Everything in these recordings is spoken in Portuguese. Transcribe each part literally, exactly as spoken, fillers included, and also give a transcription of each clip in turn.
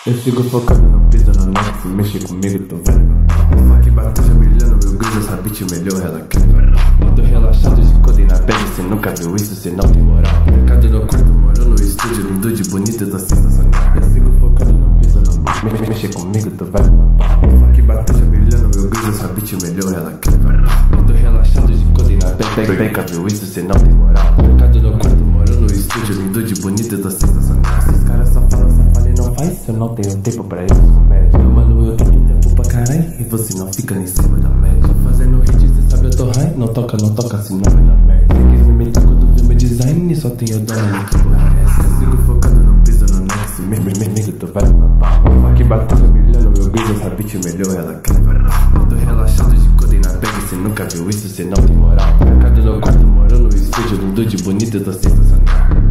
Eu sigo focado, não piso no neto. Se mexe comigo, tô vendo. Fuck bateu, brilhando meu brilho. Essa bitch melhor, ela quer. Eu tô relaxado de code na pele. Cê nunca viu isso, cê não tem moral. Mercado no quarto, moro no estúdio. Lindo de bonito, tô sensacional. Eu sigo focado, não piso no neto. Me, me, mexe comigo, tô vendo. Fuck bateu, brilhando meu brilho. Essa bitch melhor, ela quer. Eu tô relaxado de code na pele. Nunca viu isso, cê não tem moral. Mercado no quarto, moro no estúdio. Lindo de bonito, tô sensacional. Esses caras só falam, só falam e não faz. Eu não tenho tempo pra isso, comédia. Mano, eu tenho tempo pra caralho. E você não fica nem em cima da média. Fazendo hit, cê sabe eu tô high. Não toca, não toca, senão vai dar merda. Cê quis me imitar quando viu meu design. Só tenho dono, que porra é essa? Eu sigo focado, não piso no next. Me, me, me, amigo, tu vai no pau. Fuck batendo, brilhando meu brilho. Essa bitch melhor, ela quer. Eu tô relaxado de code na bag. Cê nunca viu isso, cê não tem moral. Mercado no quarto, moro no estúdio. Lindo de bonito, eu tô sensacional.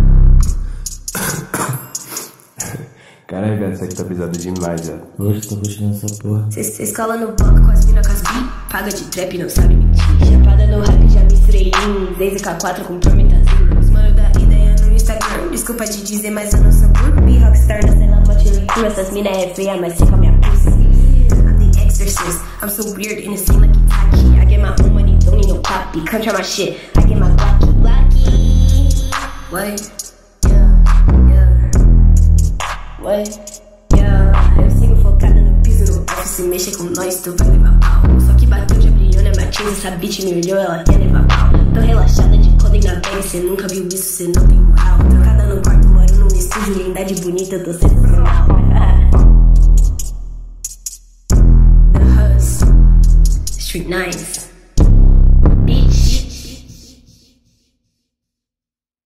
Caralho, velho, isso aqui tá pesado demais, velho. Hoje tô puxando essa porra. Cês cola no banco com as mina com as bi. Paga de trap, não sabe mentir. Chapada no rap, já misturei em Zez e K quatro com prometazinho. Os mano da ideia no Instagram. Desculpa te dizer, mas eu não sou groupie. Rockstar, não sei lá, motivo. Essas mina é feia, mas sei com a minha pussy. I'm the exorcist. I'm so weird in a scene like Itachi. I get my own money, don't need no copy. Come try my shit, I get my blocky, blocky. What? What? Yeah, eu sigo focada no piso, no off. Se mexe com nós, tu vai levar pau. Só que bateu, já brilhou na matriz. Essa bitch me olhou, ela quer levar pau. Tô relaxada de codem na bag. Cê nunca viu isso, cê não tem moral. Trocada no quarto, moro num estúdio. Lindade bonita, eu tô sensacional. The Hus, Street Nines.